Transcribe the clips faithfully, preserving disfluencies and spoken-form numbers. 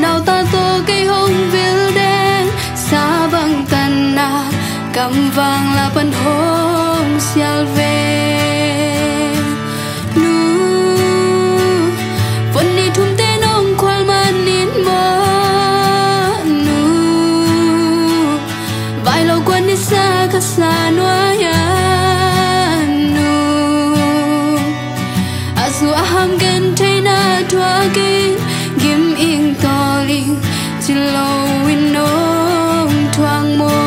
nào ta tô cây hồng viêu đen xa bằng tàn na cầm vàng là bần hồng xial về nu vẫn đi thum tên ông khoal man nín mơ nu vài lâu quân đi xa cả xa noa ya nu azu aham gen thay na thua kinh gim ing to ling chỉ lâu in nông thoáng mô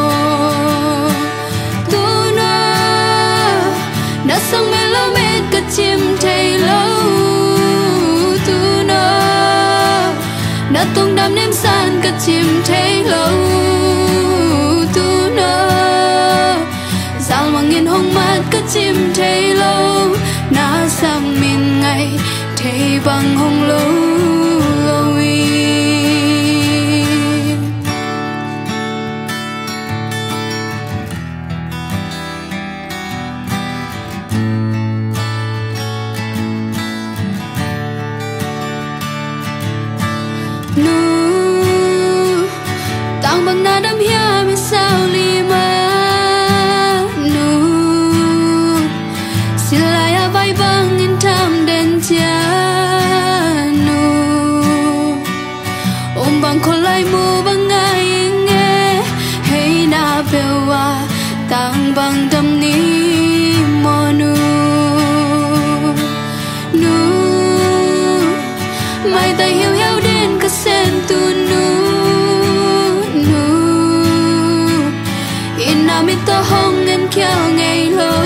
tu na đã sang mê lâu mê cả chim thay lâu tu na đã tung đam ném san cả chim thay lâu tu na dạo mà nghìn hông mắt cả chim thay lâu na sang mình ngày thay bằng hông lâu nu tang bang na đam hia mi sao li ma nu silaya vai bang in tham den cha nu om bang kholai mu bang ngai nghe hey na bewa tang bang dam ni mo nu nu mai tay hiu hiu đến cả sen tu nu nu ina mi to hong en kêu ngày lâu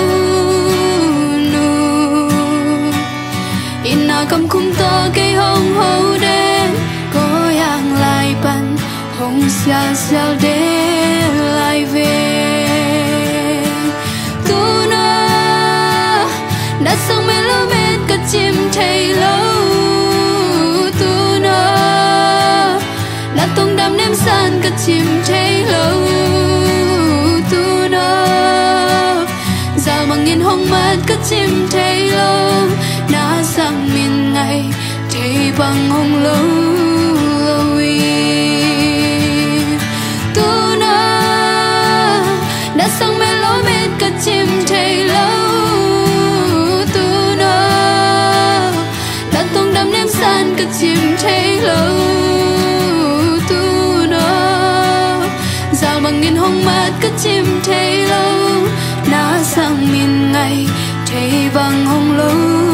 nu ina cầm cung to cây hong hậu đen có yang lại ban hong xiao xiao đến lại về tu na đã sang mê lâu mê cả chim thay lâu đã tung đam ném san cả chim thay lâu tu nó dạo bằng nghìn hông mắt cả chim thay lâu đã sang miền ngày thay bằng hông lâu tu nó đã sang mê lố mê cả chim thay lâu tu nó đã tung đam ném san cả chim thay lâu bằng nghìn hông mắt cả chim thay lâu na sang miền ngày thay bằng hông lâu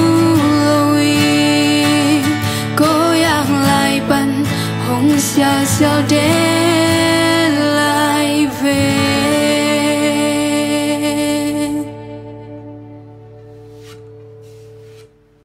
cố yang lại bần hông xiao xiao đến lại về